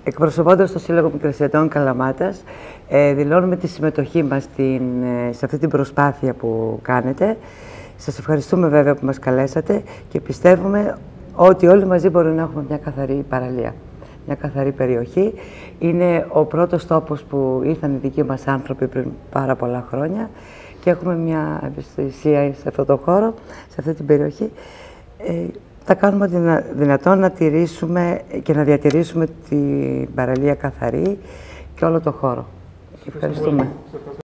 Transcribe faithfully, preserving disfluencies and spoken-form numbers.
Εκπροσωπώντας το Σύλλογο Μικρασιατών Καλαμάτας, ε, δηλώνουμε τη συμμετοχή μας στην, ε, σε αυτή την προσπάθεια που κάνετε. Σας ευχαριστούμε βέβαια που μας καλέσατε και πιστεύουμε ότι όλοι μαζί μπορούμε να έχουμε μια καθαρή παραλία, μια καθαρή περιοχή. Είναι ο πρώτος τόπος που ήρθαν οι δικοί μας άνθρωποι πριν πάρα πολλά χρόνια και έχουμε μια ευαισθησία σε αυτό το χώρο, σε αυτή την περιοχή. Ε, Θα κάνουμε ό,τι δυνατόν να τηρήσουμε και να διατηρήσουμε την παραλία καθαρή και όλο το χώρο. Ευχαριστούμε.